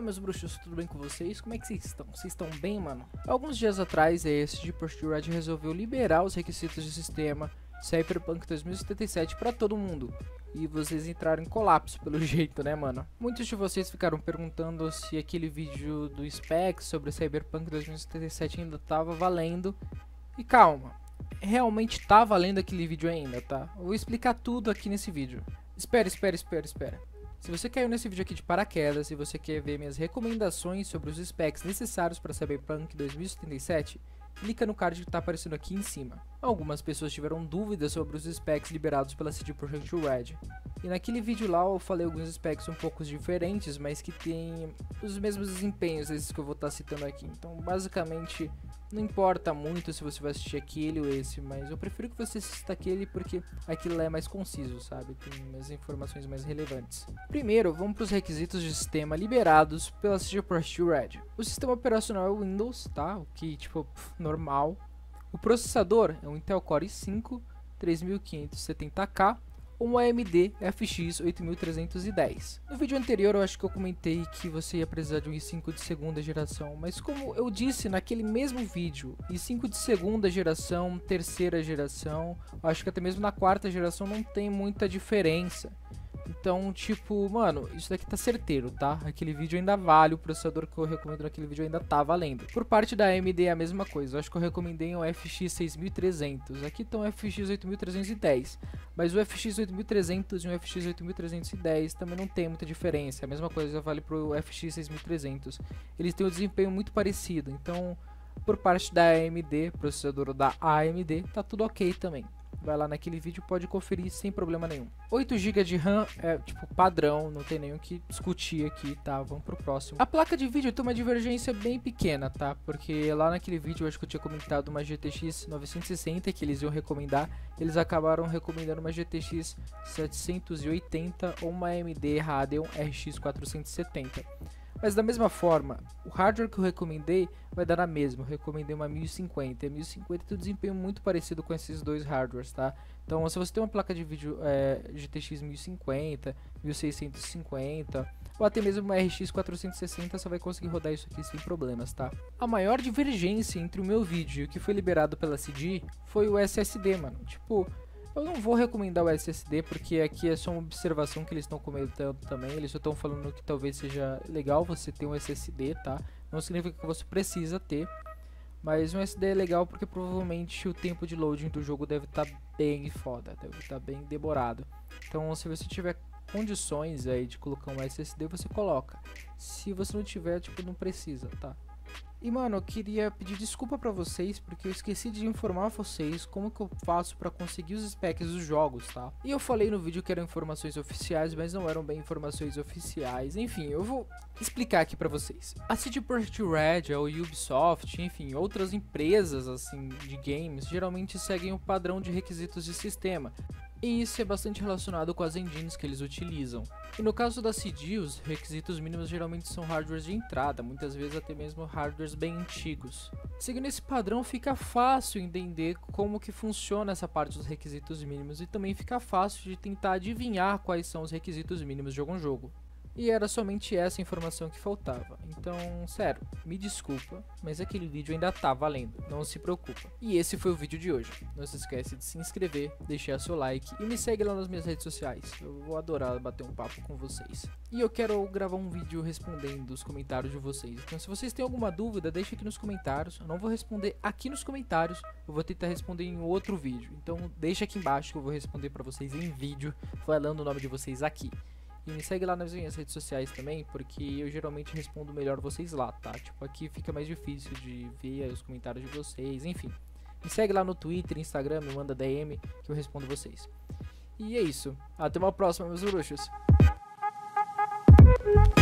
meus bruxos, tudo bem com vocês? Como é que vocês estão? Vocês estão bem, mano? Alguns dias atrás, a CD Projekt Red resolveu liberar os requisitos de sistema Cyberpunk 2077 para todo mundo. E vocês entraram em colapso pelo jeito, né, mano? Muitos de vocês ficaram perguntando se aquele vídeo do Specs sobre Cyberpunk 2077 ainda tava valendo. E calma, realmente tá valendo aquele vídeo ainda, tá? Eu vou explicar tudo aqui nesse vídeo. Espera. Se você caiu nesse vídeo aqui de paraquedas e você quer ver minhas recomendações sobre os specs necessários para Cyberpunk 2077, clica no card que está aparecendo aqui em cima. Algumas pessoas tiveram dúvidas sobre os specs liberados pela CD Projekt Red. E naquele vídeo lá eu falei alguns specs um pouco diferentes, mas que tem os mesmos desempenhos esses que eu vou estar citando aqui. Então basicamente não importa muito se você vai assistir aquele ou esse, mas eu prefiro que você assista aquele porque aquilo é mais conciso, sabe? Tem umas informações mais relevantes. Primeiro, vamos para os requisitos de sistema liberados pela CD Projekt Red. O sistema operacional é Windows, tá? O que, tipo, normal. O processador é um Intel Core i5 3570K ou um AMD FX 8310. No vídeo anterior eu acho que eu comentei que você ia precisar de um i5 de segunda geração, mas como eu disse naquele mesmo vídeo, i5 de segunda geração, terceira geração, eu acho que até mesmo na quarta geração não tem muita diferença. Então, tipo, mano, isso daqui tá certeiro, tá? Aquele vídeo ainda vale, o processador que eu recomendo naquele vídeo ainda tá valendo. Por parte da AMD é a mesma coisa, eu acho que eu recomendei um FX 6300, aqui estão o FX 8310, mas o FX 8300 e o FX 8310 também não tem muita diferença, a mesma coisa vale pro FX 6300, eles têm um desempenho muito parecido, então, por parte da AMD, processador da AMD, tá tudo ok também. Vai lá naquele vídeo, pode conferir sem problema nenhum. 8 GB de RAM é tipo padrão, não tem nem o que discutir aqui, tá? Vamos pro próximo. A placa de vídeo tem uma divergência bem pequena, tá? Porque lá naquele vídeo eu acho que eu tinha comentado uma GTX 960 que eles iam recomendar. Eles acabaram recomendando uma GTX 780 ou uma AMD Radeon RX 470. Mas da mesma forma, o hardware que eu recomendei vai dar na mesma. Eu recomendei uma 1050. A 1050 tem um desempenho muito parecido com esses dois hardwares, tá? Então, se você tem uma placa de vídeo GTX 1050, 1650 ou até mesmo uma RX 460, você vai conseguir rodar isso aqui sem problemas, tá? A maior divergência entre o meu vídeo e o que foi liberado pela CD foi o SSD, mano. Tipo, eu não vou recomendar o SSD porque aqui é só uma observação que eles estão comentando também. Eles só estão falando que talvez seja legal você ter um SSD, tá? Não significa que você precisa ter, mas um SSD é legal porque provavelmente o tempo de loading do jogo deve estar bem foda, deve estar bem demorado. Então se você tiver condições aí de colocar um SSD, você coloca. Se você não tiver, tipo, não precisa, tá? E mano, eu queria pedir desculpa pra vocês porque eu esqueci de informar vocês como que eu faço pra conseguir os specs dos jogos, tá? E eu falei no vídeo que eram informações oficiais, mas não eram bem informações oficiais. Enfim, eu vou explicar aqui pra vocês. A CD Projekt Red, a Ubisoft, enfim, outras empresas assim de games geralmente seguem o padrão de requisitos de sistema. E isso é bastante relacionado com as engines que eles utilizam. E no caso da CD, os requisitos mínimos geralmente são hardwares de entrada, muitas vezes até mesmo hardwares bem antigos. Seguindo esse padrão, fica fácil entender como que funciona essa parte dos requisitos mínimos e também fica fácil de tentar adivinhar quais são os requisitos mínimos de algum jogo. E era somente essa informação que faltava. Então, sério, me desculpa, mas aquele vídeo ainda tá valendo, não se preocupa. E esse foi o vídeo de hoje. Não se esquece de se inscrever, deixar seu like e me segue lá nas minhas redes sociais. Eu vou adorar bater um papo com vocês. E eu quero gravar um vídeo respondendo os comentários de vocês. Então, se vocês têm alguma dúvida, deixa aqui nos comentários. Eu não vou responder aqui nos comentários, eu vou tentar responder em outro vídeo. Então, deixa aqui embaixo que eu vou responder pra vocês em vídeo, falando o nome de vocês aqui. E me segue lá nas minhas redes sociais também, porque eu geralmente respondo melhor vocês lá, tá? Tipo, aqui fica mais difícil de ver os comentários de vocês, enfim. Me segue lá no Twitter, Instagram, me manda DM que eu respondo vocês. E é isso. Até uma próxima, meus bruxos.